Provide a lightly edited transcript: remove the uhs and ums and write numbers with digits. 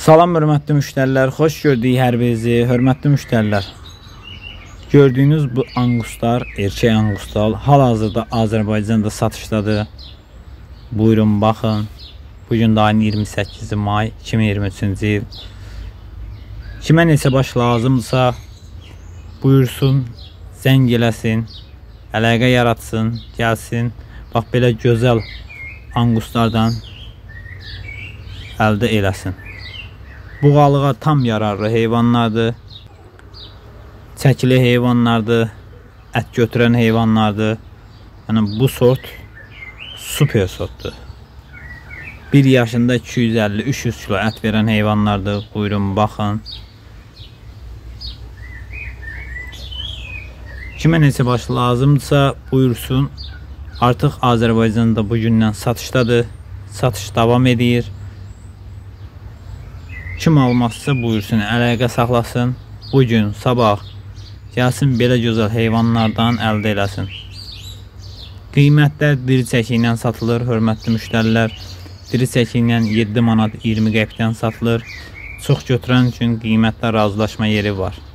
Salam hörmətli müştərilər, xoş gördük hər birinizi, hörmətli müştərilər. Gördüyünüz bu anguslar, erkək anguslar hal-hazırda Azərbaycanda satışdadır. Buyurun baxın. Bugün də ayın 28 may 2023-cü il. Kimə neçə baş lazımdırsa buyursun, zəng eləsin, əlaqə yaratsın, gəlsin. Bax belə gözəl anguslardan əldə eləsin. Bu qalığa tam yararlı heyvanlardır. Çəkili heyvanlardır. Ət götürən heyvanlardır. Yəni bu sort super sortdur. 1 yaşında 250-300 kilo ət verən heyvanlardır. Buyurun baxın. Kimə neçə baş lazımdırsa buyursun. Artıq Azərbaycanda bugündən satışdadır. Satış davam edir. Kim almazsa buyursun, əlaqə saxlasın. Bugün, sabah gəlsin, belə gözəl heyvanlardan əldə eləsin. Qiymətlər diri çəki ilə satılır, hörmətli müştərilər. Diri çəki ilə 7 manat 20 qəpikdən satılır. Çox götürən üçün qiymətlər razılaşma yeri var.